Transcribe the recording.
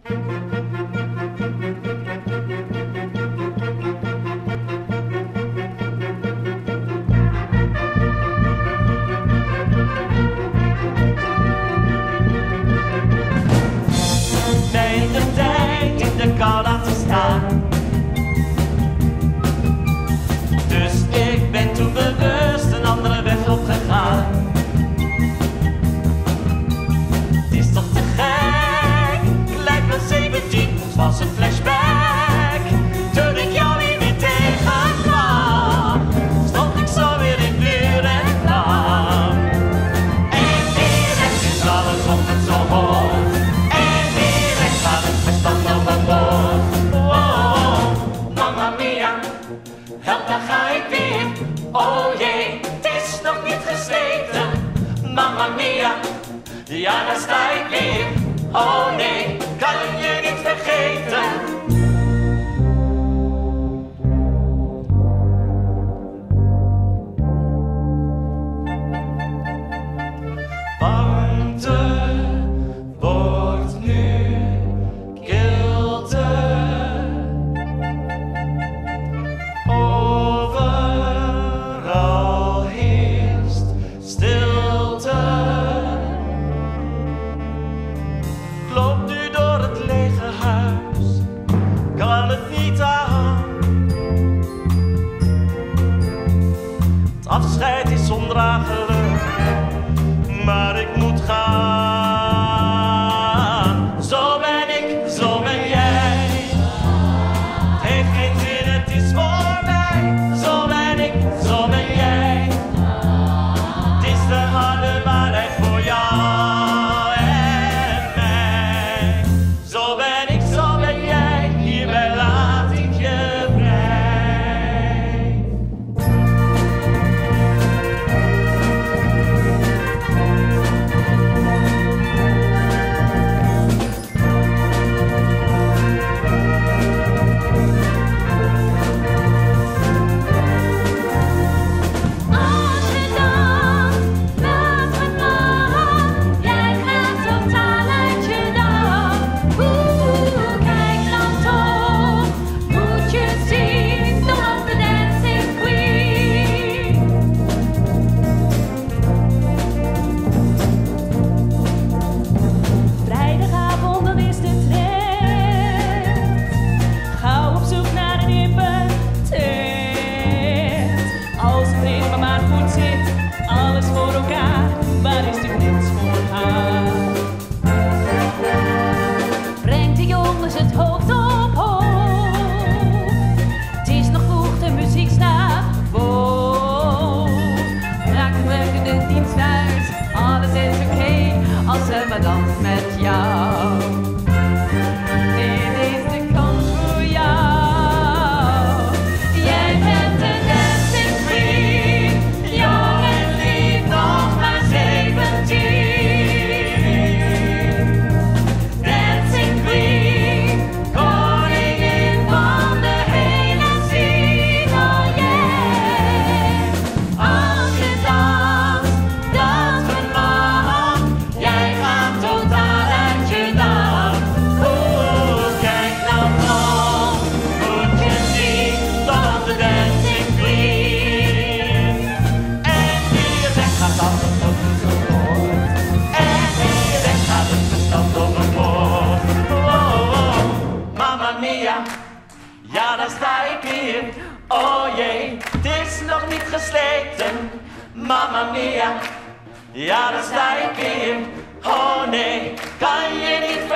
Nee, de tijd in de kou laten staan. Dus ik ben toen bewust een andere weg opgegaan. Het is toch te gek, ik lijk wel 17, het was een flashback. Toen ik jou weer tegenkwam, stond ik zo weer in vuur en vlam. En direct is alles op het zo hoog. En direct gaat het verstand overboord. Wow, mamma mia, help, daar ga ik weer. Oh jee, het is nog niet gesleten. Mamma mia, ja, daar sta ik weer. Oh nee, kan je niet vergeten. Warmte wordt nu kilte. Overal heerst stilte. Ik loop nu door het lege huis, kan het niet aan. Het afscheid is ondraaglijk, maar ik moet gaan. Zo ben ik, zo ben jij. Het heeft geen zin, het is voorbij. Zo ben ik, zo ben jij. Het is de harde waarheid voor jou en mij. Zo ben ik, zo ben jij. Hierbij laat ik je vrij. Als je dan laat me gaan, jij gaat totaal uit je dag. Kijk dan toch, moet je zien, zoals de dancing queen. Vrijdagavond, dan is de trend. Gauw op zoek naar een hippe tent. Als het ritme maar goed zit, alles voor elkaar, waar is de grens voor haar? Brengt de jongens het hoofd op hoog. Het is nog vroeg, de muziek staat boven. Raken we de dienst uit, alles is oké, als ze maar danst met jou. Dit is de kans voor jou. Jij bent de dancing queen, jong en lief, nog maar 17. Dancing queen, koningin van de hele scene, oh yeah. Als je danst, dans met man, jij gaat totaal uit je dag. Kijk dan om, moet je zien, dan de dancing queen. En direct gaat alles overboord. En direct gaat het verstand overboord. Oh, mamma mia, ja, daar sta ik weer. Oh jee, het is nog niet gesleten. Mamma mia, ja, daar sta ik weer. Oh nee, kan je niet